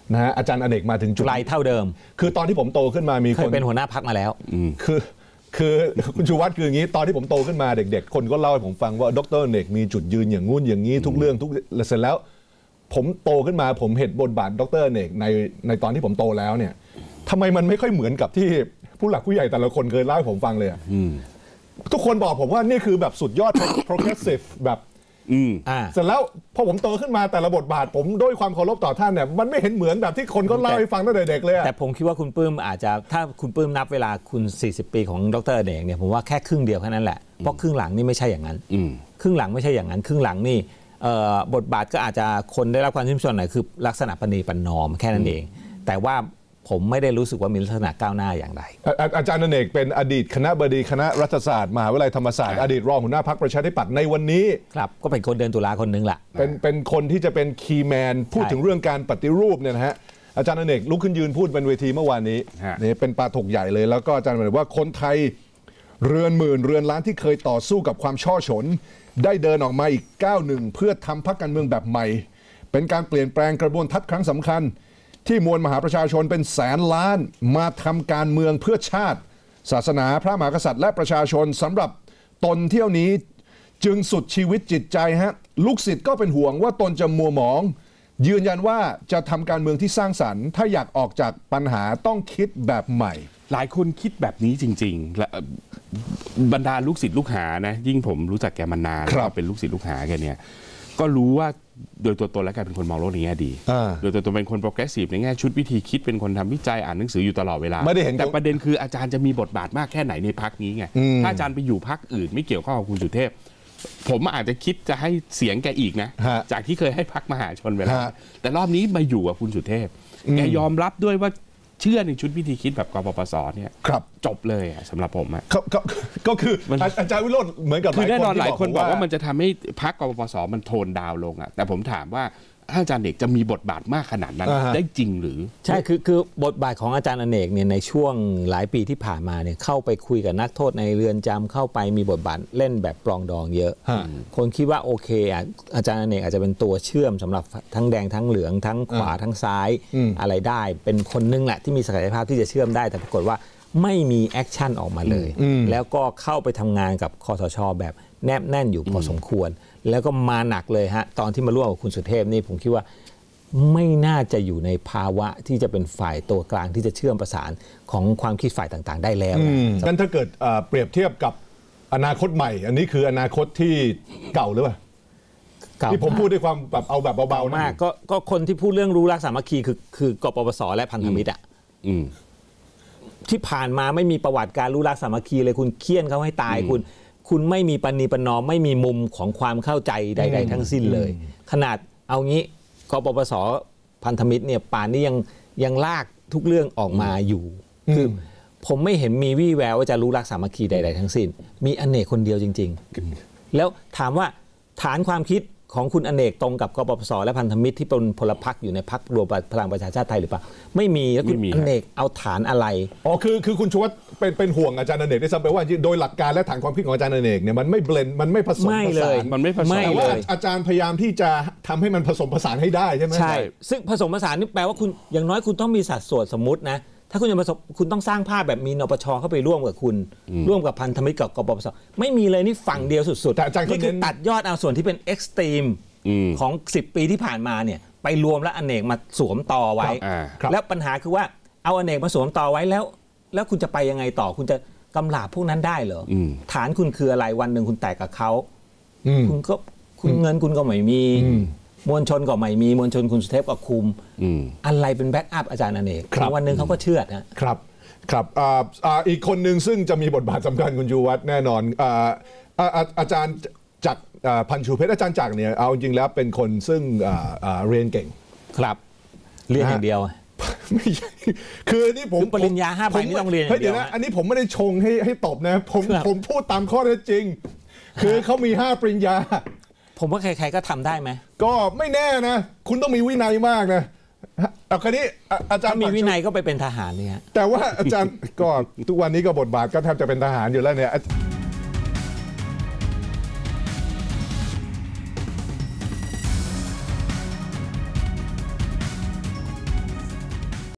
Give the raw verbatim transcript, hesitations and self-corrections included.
นะฮะอาจารย์อเนกมาถึงจุดไกลเท่าเดิมคือตอนที่ผมโตขึ้นมามีคนเคยเป็นหัวหน้าพรรคมาแล้วคือคือคุณชูวัฒน์คืออย่างนี้ตอนที่ผมโตขึ้นมาเด็กๆคนก็เล่าให้ผมฟังว่าดร.อเนกมีจุดยืนอย่างงู้นอย่างนี้ทุกเรื่องทุกเสร็จแล้วผมโตขึ้นมาผมเห็นบทบาทดร.อเนกในในตอนที่ผมโตแล้วเนี่ยทำไมมันไม่ค่อยเหมือนกับที่ผู้หลักผู้ใหญ่แต่ละคนเคยเล่าให้ผมฟังเลยทุกคนบอกผมว่านี่คือแบบสุดยอด progressive แบบเสร็จแล้วพอผมโตขึ้นมาแต่ละบทบาทผมด้วยความเคารพต่อท่านเนี่ยมันไม่เห็นเหมือนแบบที่คนก็เล่าให้ฟังตั้งแต่เด็กเลยแต่ผมคิดว่าคุณปื้มอาจจะถ้าคุณปื้มนับเวลาคุณสี่สิบปีของดร.อเนกเนี่ยผมว่าแค่ครึ่งเดียวแค่นั้นแหละเพราะครึ่งหลังนี่ไม่ใช่อย่างนั้นครึ่งหลังไม่ใช่อย่างนั้นครึ่งหลังนี่บทบาทก็อาจจะคนได้รับความชื่นชมหน่อยคือลักษณะปณีประนอมแค่นั้นเองแต่ว่าผมไม่ได้รู้สึกว่ามีลักษณะก้าวหน้าอย่างไรอาจารย์อเนกเป็นอดีตคณะบดีคณะรัฐศาสตร์มหาวิทยาลัยธรรมศาสตร์อดีตรองหัวหน้าพรรคประชาธิปัตย์ในวันนี้ครับก็เป็นคนเดินตุลาคนนึงแหละเป็นเป็นคนที่จะเป็นคีย์แมนพูดถึงเรื่องการปฏิรูปเนี่ยนะฮะอาจารย์อเนกลุกขึ้นยืนพูดบนเวทีเมื่อวานนี้นี่เป็นปาถกใหญ่เลยแล้วก็อาจารย์บอกว่าคนไทยเรือนหมื่นเรือนล้านที่เคยต่อสู้กับความช่อฉนได้เดินออกมาอีกก้าวหนึ่งเพื่อทำพรรคการเมืองแบบใหม่เป็นการเปลี่ยนแปลงกระบวนทัศน์ครั้งสำคัญที่มวลมหาประชาชนเป็นแสนล้านมาทำการเมืองเพื่อชาติศาสนาพระมหากษัตริย์และประชาชนสำหรับตนเที่ยวนี้จึงสุดชีวิตจิตใจฮะลูกศิษย์ก็เป็นห่วงว่าตนจะมัวหมองยืนยันว่าจะทำการเมืองที่สร้างสรรค์ถ้าอยากออกจากปัญหาต้องคิดแบบใหม่หลายคนคิดแบบนี้จริงๆและบรรดาลูกศิษย์ลูกหานะยิ่งผมรู้จักแกมานานแล้วเป็นลูกศิษย์ลูกหาแกเนี่ยก็รู้ว่าโดยตัวตนและการเป็นคนมองโลกในแง่ดีโดยตัวตนเป็นคนโปรเกรสซีฟในแง่ชุดวิธีคิดเป็นคนทำวิจัยอ่านหนังสืออยู่ตลอดเวลาแต่ประเด็นคืออาจารย์จะมีบทบาทมากแค่ไหนในพรรคนี้ไงถ้าอาจารย์ไปอยู่พรรคอื่นไม่เกี่ยวข้องกับคุณสุเทพผมอาจจะคิดจะให้เสียงแกอีกนะจากที่เคยให้พรรคมหาชนไปแล้วแต่รอบนี้มาอยู่กับคุณสุเทพแกยอมรับด้วยว่าเชื่อในชุดวิธีคิดแบบกปปสเนี่ยจบเลยสำหรับผมอ่ะก็คืออาจารย์วิโรจน์เหมือนกับคือแน่นอนหลายคนบอกว่ามันจะทำให้พรรคกปปสมันโทนดาวลงอ่ะแต่ผมถามว่าอาจารย์เอกจะมีบทบาทมากขนาดนั้นได้จริงหรือใช่คือคือบทบาทของอาจารย์อเนกเนี่ยในช่วงหลายปีที่ผ่านมาเนี่ยเข้าไปคุยกับนักโทษในเรือนจำเข้าไปมีบทบาทเล่นแบบปลองดองเยอะคนคิดว่าโอเคอ่ะอาจารย์อเนกอาจจะเป็นตัวเชื่อมสำหรับทั้งแดงทั้งเหลืองทั้งขวาทั้งซ้ายอะไรได้เป็นคนนึงแหละที่มีศักยภาพที่จะเชื่อมได้แต่ปรากฏว่าไม่มีแอคชั่นออกมาเลยแล้วก็เข้าไปทำงานกับคสช.แบบแนบแน่นอยู่พอสมควรแล้วก็มาหนักเลยฮะตอนที่มาร่วมกับคุณสุเทพนี่ผมคิดว่าไม่น่าจะอยู่ในภาวะที่จะเป็นฝ่ายตัวกลางที่จะเชื่อมประสานของความคิดฝ่ายต่างๆได้แล้วงั้นถ้าเกิดเปรียบเทียบกับอนาคตใหม่อันนี้คืออนาคตที่เก่าหรือเปล่าที่ผมพูดด้วยความแบบเอาแบบเบาๆมากก็ก็คนที่พูดเรื่องรู้รักสามัคคีคือคือกปปสและพันธมิตรอ่ะที่ผ่านมาไม่มีประวัติการรู้รักสามัคคีเลยคุณเคี่ยนเขาให้ตายคุณคุณไม่มีปณีประนอมไม่มีมุมของความเข้าใจใดๆทั้งสิ้นเลยขนาดเอางี้กปปสพันธมิตรเนี่ยป่านนี้ยังยังลากทุกเรื่องออกมาอยู่คือผมไม่เห็นมีวี่แววว่าจะรู้รักสามัคคีใดๆทั้งสิ้นมีอเนกคนเดียวจริงๆแล้วถามว่าฐานความคิดของคุณอเนกตรงกับกปปสและพันธมิตรที่เป็นพลพรรคอยู่ในพรรครวมพลังประชาชาติไทยหรือเปล่าไม่มีแล้วคุณอเนกเอาฐานอะไรอ๋อคือคือคุณชูวัฒน์เป็นเป็นห่วงอาจารย์อเนกได้ซ้ำไปว่าโดยหลักการและฐานความคิดของอาจารย์อเนกเนี่ยมันไม่เบลนด์มันไม่ผสมผสานมันไม่ผสมแต่ว่าอาจารย์พยายามที่จะทำให้มันผสมผสานให้ได้ใช่ไหมใช่ซึ่งผสมผสานนี่แปลว่าคุณอย่างน้อยคุณต้องมีสัดส่วนสมมุตินะถ้าคุณจะผสมคุณต้องสร้างภาพแบบมีนปช.เข้าไปร่วมกับคุณร่วมกับพันธมิตรกับกปปส.ไม่มีเลยนี่ฝั่งเดียวสุดๆนี่คือตัดยอดเอาส่วนที่เป็นเอ็กซ์ตรีมของสิบปีที่ผ่านมาเนี่ยไปรวมแล้วอเนกมาสวมต่อไว้แล้วปัญหาคือว่าเอาอเนกมาสวมต่อไว้แล้วแล้วคุณจะไปยังไงต่อคุณจะกำราบพวกนั้นได้เหรอฐานคุณคืออะไรวันหนึ่งคุณแตกกับเขาคุณก็คุณเงินคุณก็ไม่มีมวลชนก็ไม่มีมวลชนคุณสุเทพก็คุมอะไรเป็นแบ็กอัพอาจารย์อเนกวันหนึ่งเขาก็เชื่อนะครับครับอีกคนหนึ่งซึ่งจะมีบทบาทสำคัญคุณชูวัฒน์แน่นอนอาจารย์จากพันชูเพชรอาจารย์จักรเนี่ยเอาจริงแล้วเป็นคนซึ่งเรียนเก่งครับเรียนอย่างเดียวไม่ใช่คือนี่ผมปริญญาห้าใบนี่ต้องเรียนอย่างเดียวนะอันนี้ผมไม่ได้ชงให้ให้ตบนะผมผมพูดตามข้อเท็จจริงคือเขามีห้าปริญญาผมว่าใครๆก็ทำได้ไหมก็ไม่แน่นะคุณต้องมีวินัยมากนะเอาคราวนี้อาจารย์มีวินัยก็ไปเป็นทหารเนี่ยแต่ว่าอาจารย์ก็ทุกวันนี้ก็บทบาทก็แทบจะเป็นทหารอยู่แล้วเนี่ย